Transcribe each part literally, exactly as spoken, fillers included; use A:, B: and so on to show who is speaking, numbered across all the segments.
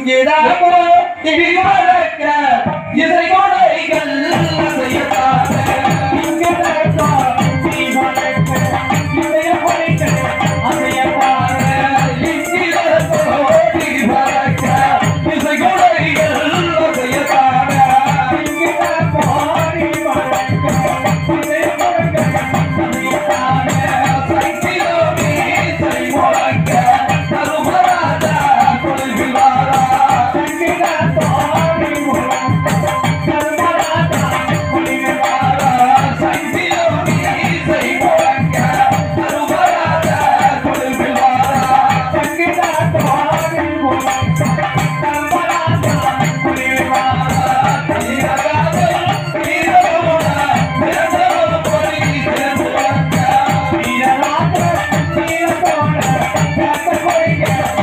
A: இங்கேதானோ இடி வளர்க்க இசை கொடைகள் செய்யத்தாங்க இங்கேதானோ இடி வளர்க்க இசை கொடைகள் அசையத்தாங்க இங்கேதானோ இடி வளர்க்க இசை கொடைகள் செய்யத்தாங்க இங்கேதானோ இடி வளர்க்க இசை கொடைகள் அசையத்தாங்க சைக்கிளோமே சை முழக்க தருமராஜா கொள்கிறாரா சங்கீதத்தோ இடி முழக்க தருமராஜா கொள்கிறாரா சைக்கிளோமே சை முழக்க தருமராஜா கொள்கிறாரா சங்கீதத்தோ இடி முழக்க தருமராஜா கொள்கிறாரா தீரகாதல் தீரவோட தேசம் பொறி தேமுழக்க தீரகாதல் தீரவோட தேசம் பொறி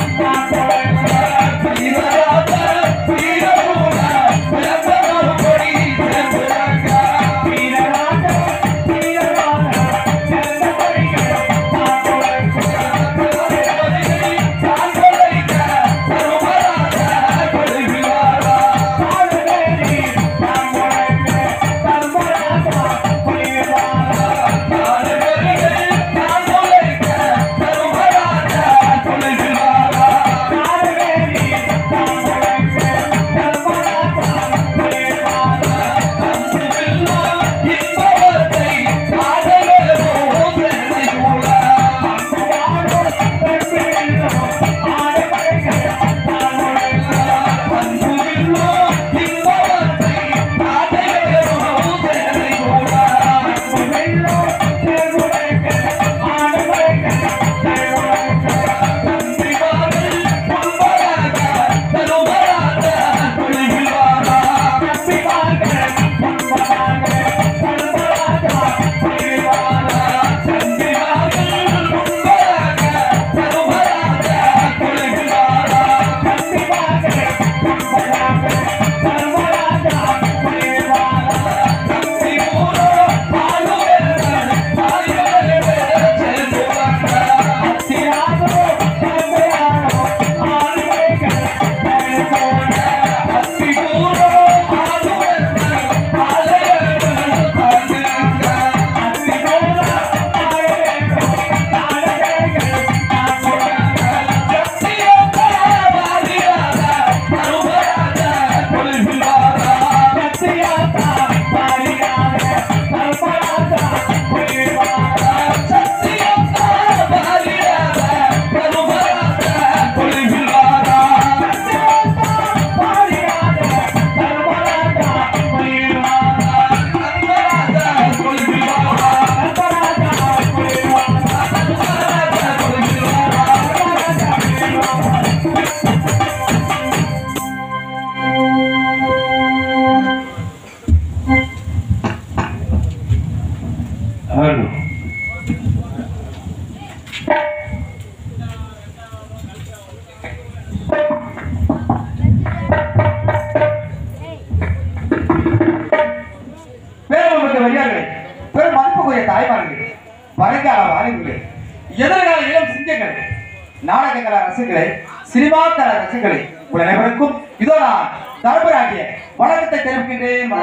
A: நாடகங்கள ரசிகர்களே சினிமா கல ரசிகர்களே உங்கள் அனைவருக்கும் இதோ நான் தர்மராகிய வணக்கத்தை தெரிவிக்கின்றேன்.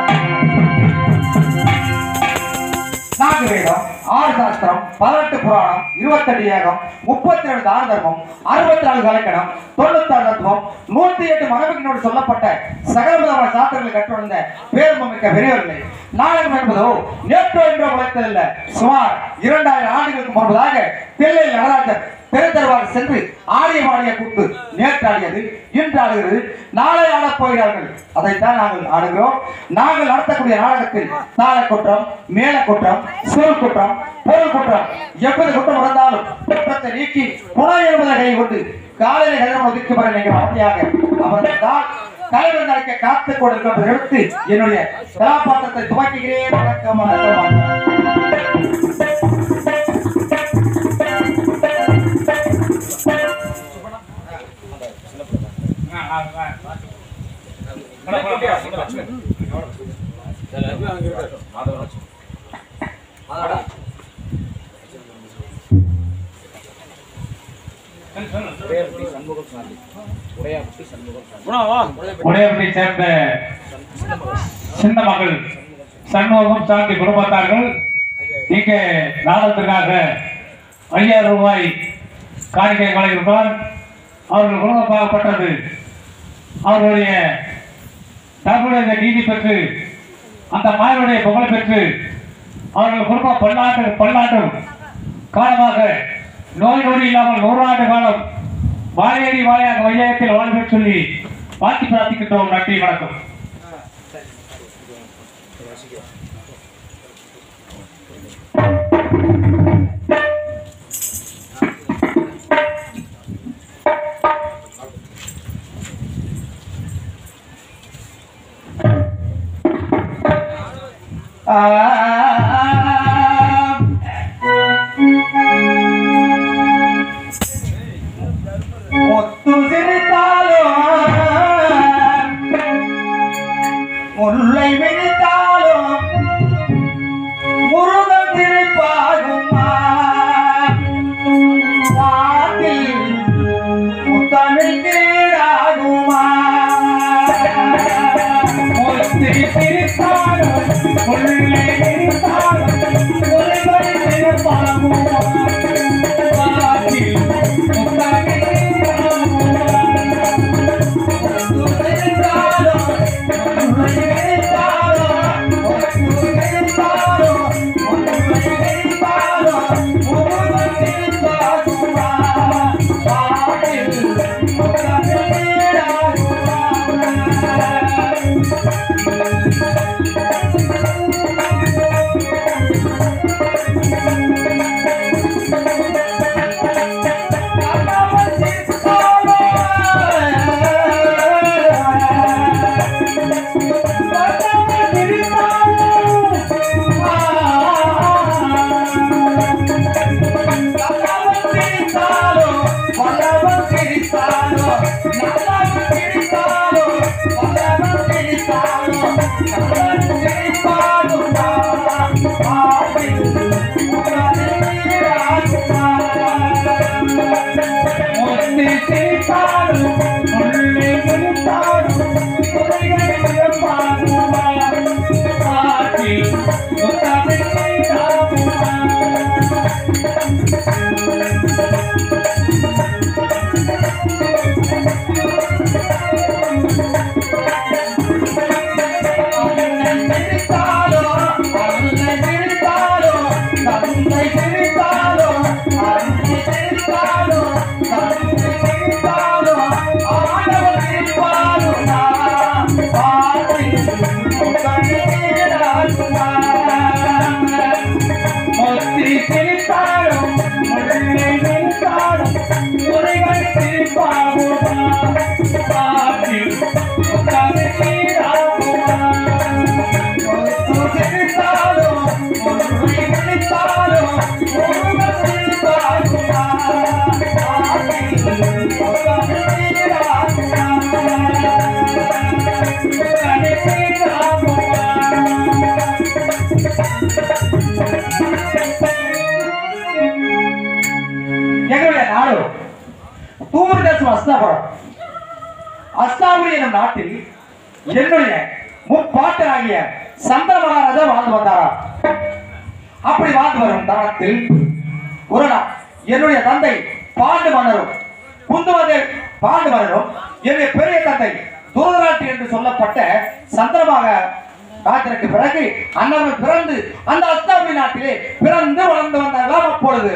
A: நான்கு வேதம், ஆறு சாஸ்திரம், பதினெட்டு புராணம், இருபத்தெட்டு ஏகம், முப்பத்தி ரெண்டு தான தர்மம், அறுபத்தி நாலு கலக்கணம், தொண்ணூத்தி ஆறு தத்துவம், நூத்தி எட்டு மரபுகளோடு சொல்லப்பட்ட சகல விதமான சாஸ்திரங்களை கற்றுணர்ந்த பேருமிக்க பெரியவர்களே, நாடகம் என்பதோ நேற்று என்று உழைத்ததில்லை. சுமார் இரண்டாயிரம் ஆண்டுகளுக்கு முன்பதாக தில்லை நடராஜர் பெருந்தருவாக சென்று ஆடிய பாடிய கூத்து நேற்று ஆடியது இன்று ஆடுகிறது, நாளை ஆடப் போகிறார்கள். அதைத்தான் நாங்கள் ஆடுகிறோம். நாங்கள் நடத்தக்கூடிய நாடகத்தில் தாள குற்றம், மேல குற்றம், சொல் குற்றம், பொருள் குற்றம், எப்போது குற்றம் இருந்தாலும் குற்றத்தை நீக்கி புனை என்பதை கை கொண்டு காலையில் கதிரவன் ஒதுக்கி வர நீங்கள் அவதியாக அவர்தான் தலைவர் நடக்க காத்துக் கொண்டிருக்கின்ற எடுத்து என்னுடைய கதாபாத்திரத்தை துவக்குகிறேன். வணக்கம் வணக்கம்.
B: உடையப்பட்டி சேர்ந்த சின்ன மகள் சண்முகம் சாந்தி குடும்பத்தார்கள் இங்கே நாடகத்திற்காக ஐயாயிரம் ரூபாய் காணிக்கை வழங்கியிருப்பார். அவர்கள் குடும்பமாகப்பட்டது அவர்களுடைய தங்களுடைய நீதி பெற்று அந்த மாயனுடைய புகழை பெற்று அவர்கள் குடும்பம் பல்லாண்டு பல்லாண்டு காலமாக நோய் நொடி இல்லாமல் நூறாண்டு காலம் வாழையடி வாழையாக வையகத்தில் வாழ்வு சொல்லி வாழ்த்தி பிரார்த்திக்கின்றோம். நன்றி, வணக்கம்.
A: முத்து சிரித்தாலும் முல்லை விரித்தாலும் முருகன் சிரிப்பாகுமா முத்தமிழ் கீழாகுமா முத்து சிரித்தாலும் முல்லை விரித்தாலும் முருகன் சிரிப்பாகுமா எங்களுடைய நாடு தூர் தேசம் அஸ்தாபுரம். அஸ்தாபுரி எனும் நாட்டில் என்னுடைய முப்பாட்டனாகிய சந்திர மகாராஜா வாழ்ந்து வந்தாரா. அப்படி வாழ்ந்து வரும் தருணத்தில் ஒரு நாள் என்னுடைய தந்தை பாண்டு மன்னரும் குந்துமதே பாண்டு மன்னரும் என்னுடைய பெரிய தந்தை துருதராட்டி என்று சொல்லப்பட்ட சந்திரமாக ராஜனுக்கு பிறகு அண்ணர்கள் பிறந்து அந்த அஸ்தாபுரி நாட்டிலே பிறந்து வளர்ந்து வந்தார்களாம். அப்பொழுது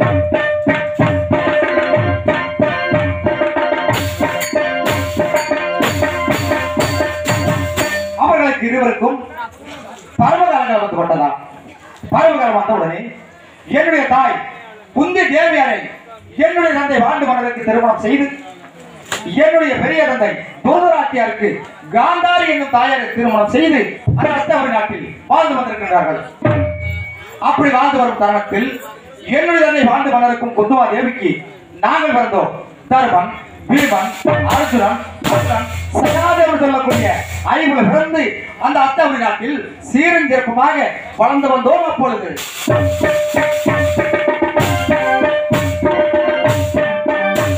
A: அவர்களுக்கு இருவருக்கும் பருவகாலங்கள் வந்து கொண்டதாம். பருவகாலம் வந்தவுடனே என்னுடைய தாய் குந்தி தேவியாரை என்னுடைய தந்தை பாண்டு மன்னருக்கு திருமணம் செய்து என்னுடைய பெரிய தந்தை துருதராட்டியாருக்கு காந்தாரி என்னும் தாயாரை திருமணம் செய்து அந்த அஸ்தாபுரி நாட்டில் வாழ்ந்து வந்திருக்கிறார்கள். அப்படி வாழ்ந்து வரும் தருணத்தில் என்னுடைய தந்தை பாண்டு மன்னருக்கும் குந்துமா தேவிக்கு நாங்கள் வந்தோம். தருமன், பீமன், அர்ஜுனன், சகாதேவன் சொல்லக்கூடிய ஐம்பது பிறந்து அந்த அஸ்தாபுரி நாட்டில் சீரும் சிறப்புமாக வளர்ந்து வந்தோம். அப்பொழுது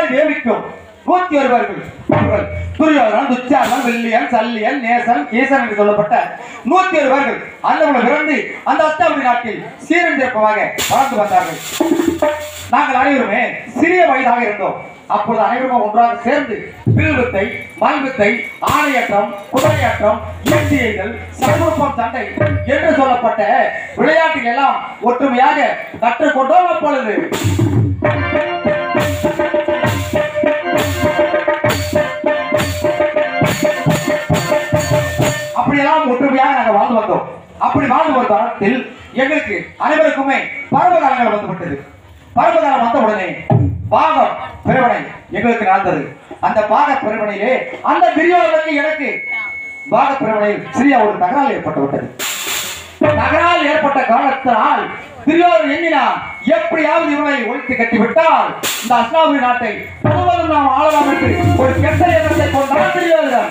A: குமாரி தேவிக்கும் நூத்தி ஒருவர்கள் துரியோதனன், துச்சாதனன், வில்லியன், சல்லியன், நேசன், கீசன் என்று சொல்லப்பட்ட நூத்தி ஒருவர்கள் அந்த பிறந்து அந்த அஸ்தாபுரி நாட்டில் சீரந்திருப்பமாக வளர்ந்து வந்தார்கள். நாங்கள் அனைவருமே சிறிய வயதாக இருந்தோம். அப்பொழுது அனைவரும் ஒன்றாக சேர்ந்து வில்வித்தை, மல்வித்தை, ஆணையற்றம், குதிரையாற்றம், ஈட்டியைகள், சமூகம் சண்டை என்று சொல்லப்பட்ட விளையாட்டில் எல்லாம் ஒற்றுமையாக கற்றுக்கொண்டோம். அப்பொழுது அப்படியெல்லாம் ஒற்றுமையாக நாங்கள் வாழ்ந்து வந்தோம். அப்படி வாழ்ந்து வந்த காலத்தில் எங்களுக்கு அனைவருக்குமே பருவகாலங்கள் வந்துவிட்டது. பருவகாலம் வந்த உடனே பாகம் பிரிவினை எங்களுக்கு நடந்தது. அந்த பாக பிரிவினையிலே அந்த துரியோதனுக்கு எனக்கு பாக பிரிவினையில் சிறிய ஒரு தகராறு ஏற்பட்டுவிட்டது. தகராறு ஏற்பட்ட காரணத்தினால் துரியோதனன் எண்ணினான், எப்படியாவது இவனை ஒழித்து கட்டிவிட்டால் இந்த அஸ்தாபுரி நாட்டை முழுவதும் நாம் ஆளலாம் என்று ஒரு கெட்ட எண்ணத்தை கொண்டான் துரியோதனன்.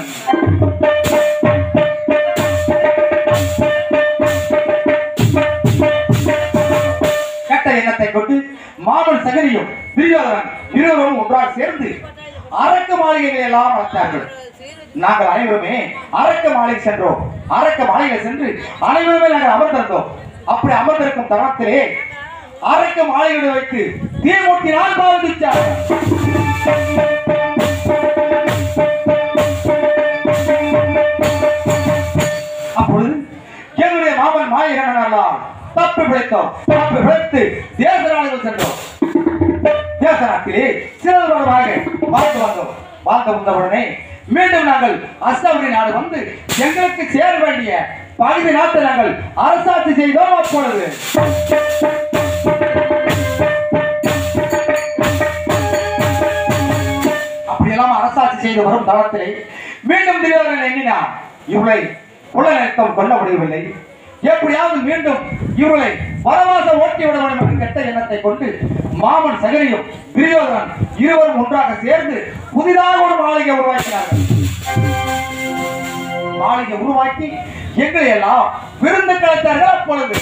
A: கெட்ட எண்ணத்தை கொண்டு மாமன் சகரியும் துரியோதனன் இருவரும் ஒன்றாக சேர்ந்து அரக்க மாளிகைகளை எல்லாம் வளர்த்தார்கள். நாங்கள் அனைவருமே அரக்க மாளிகை சென்றோம். அரக்க மாளிகை சென்று அனைவருமே நாங்கள் அமர்ந்திருந்தோம். அப்படி அமர்ந்திருக்கும் தருணத்திலே அரக்க மாளிகையை வைத்து தீமூட்டினால் பாவதிச்சார். அப்பொழுது என்னுடைய மாமன் மாயகனார் தப்பு பிழைத்தோம். தப்பு பிழைத்து தேச நாடுகள் சென்றோம். தேச நாட்டிலே சிறந்தவர்களாக வாழ்ந்து வந்தோம். வாழ்ந்து வந்தவுடனே மீண்டும் நாங்கள் அஸ்தாபுரி நாடு வந்து எங்களுக்கு சேர வேண்டிய பகுதி நாட்டை நாங்கள் அரசாட்சி செய்தோம். அப்பொழுது அப்படியெல்லாம் அரசாட்சி செய்து வரும் தளத்திலே மீண்டும் துரியோதனன் எண்ணினான், இவளை உள்ள நிறுத்தம் கொள்ள முடியவில்லை, எப்படியாவது மீண்டும் இவர்களை வனவாசம் ஓட்டி விட வேண்டும் என்ற கெட்ட எண்ணத்தை கொண்டு மாமன் சகரியும் துரியோதனன் இருவரும் ஒன்றாக சேர்ந்து புதிதாக ஒரு மாளிகை உருவாக்கினார்கள். மாளிகை உருவாக்கி எங்களை எல்லாம் விருந்து கலைத்தார்கள். அப்பொழுது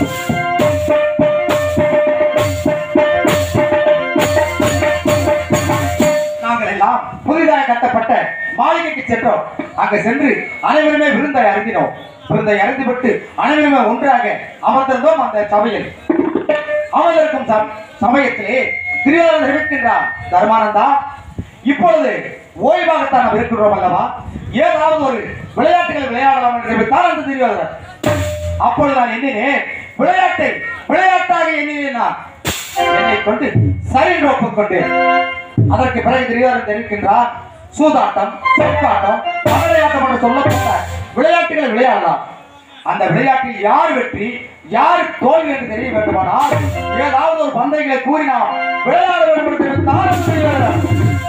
A: நாங்கள் எல்லாம் புதிதாக கட்டப்பட்ட மாளிகைக்கு சென்றோம். அங்கு சென்று அனைவருமே விருந்தை அருந்தினோம். விருந்தை அருந்திவிட்டு அனைவருமே ஒன்றாக அமர்ந்திருந்தோம். அந்த சபையில் அமர்ந்திருக்கும் சமயத்திலே துரியோதனன் இருக்கின்றார், தர்மானந்தா, இப்பொழுது ஓய்வாகத்தான் நாம் இருக்கின்றோம் அல்லவா, ஏதாவது ஒரு விளையாட்டுகளை விளையாடலாம் என்று தெரிவித்தார் அந்த துரியோதனன். அப்பொழுது நான் எண்ணினேன், விளையாட்டை விளையாட்டாக எண்ணினேன். நான் என்னை கொண்டு சரி ஒப்புக்கொண்டு அதற்கு பிறகு துரியோதனன் தெரிவிக்கின்றார், சூதாட்டம், சொற்காட்டம், பகடையாட்டம் என்று சொல்லப்பட்ட விளையாட்டுகளை விளையாடலாம். அந்த விளையாட்டில் யார் வெற்றி யார் தோல்வி என்று தெரிய வேண்டுமானால் ஏதாவது ஒரு பந்தயங்களை கூறி நாம் விளையாட வேண்டும் என்று தெரிவித்தார் துரியோதனன்.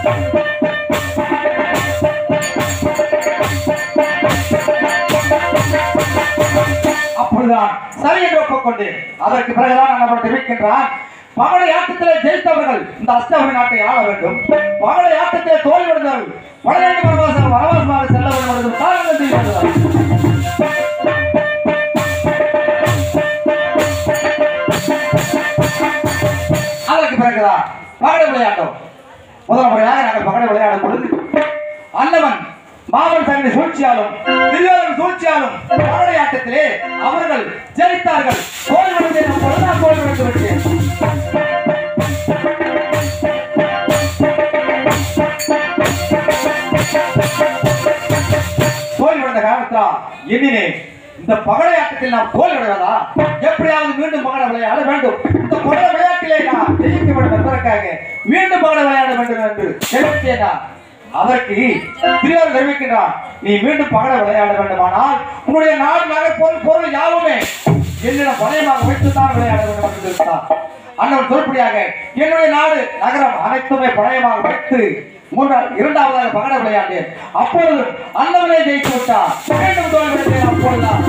A: அப்பொழுதுதான் சரி என்று ஒப்புக்கொண்டு அதற்கு பிறகுதான் நம்ம தெரிவிக்கின்றான், பகடை ஆட்டத்திலே ஜெயித்தவர்கள் இந்த அஸ்தாபுரி நாட்டை ஆள வேண்டும், பகடை ஆட்டத்திலே தோல்வியடைந்தவர்கள் பன்னிரண்டு வனவாசம் வனவாசமாக செல்ல வேண்டும் என்று காரணம் செய்கிறார்கள். அதற்கு பிறகுதான் பகடை விளையாட்டம். முதல் முறையாக நாங்கள் பகடை விளையாடும் பொழுது அன்னவன் மாமன் சகரி சூழ்ச்சியாலும் துரியோதனன் சூழ்ச்சியாலும் பகடை ஆட்டத்திலே அவர்கள் ஜெயித்தார்கள். தோல்வியடைந்த பொழுது நான் தோல்வியடைந்து விட்டேன். தோல்வியடைந்த காரணத்தால் எண்ணினேன், இந்த பகடை ஆட்டத்தில் நாம் தோல்வியடைவதா, எப்படியாவது மீண்டும் பகடை விளையாட வேண்டும், இந்த பகடை விளையாட்டிலே நான் ஜெயிக்க வேண்டும் என்பதற்காக மீண்டும் பகடை விளையாட வேண்டும் என்று தெரிவித்தேன். அதற்கு துரியோதனன் தெரிவிக்கின்றான், நீ மீண்டும் பகடை விளையாட வேண்டுமானால் உன்னுடைய நாடு நகர் பொருள் பொருள் யாவுமே என்னிடம் பணயமாக வைத்துத்தான் விளையாட வேண்டும் என்று தெரிவித்தார். அண்ணன் சொல்படியாக என்னுடைய நாடு நகரம் அனைத்துமே பணயமாக வைத்து மூன்றாவது இரண்டாவதாக பகடை விளையாண்டேன். அப்பொழுது அண்ணவனை ஜெயித்து விட்டார். மீண்டும் தோல்வியடைந்தேன். அப்பொழுதுதான்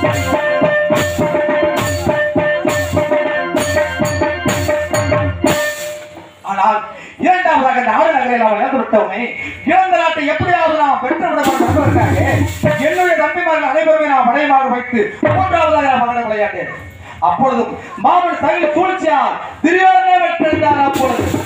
A: ஆனால் இரண்டாவதாக நாடு நகரை நாம் இழந்து விட்டோமே, இழந்த நாட்டை எப்படியாவது நாம் பெற்று விட வேண்டும் என்பதற்காக என்னுடைய தம்பிமார்கள் அனைவருமே நாம் பணயமாக வைத்து மூன்றாவதாக நான் பகடை விளையாண்டேன். அப்பொழுதும் மாமன் சகரி சூழ்ச்சியால் துரியோதனனை வெற்றிருந்தார். அப்பொழுது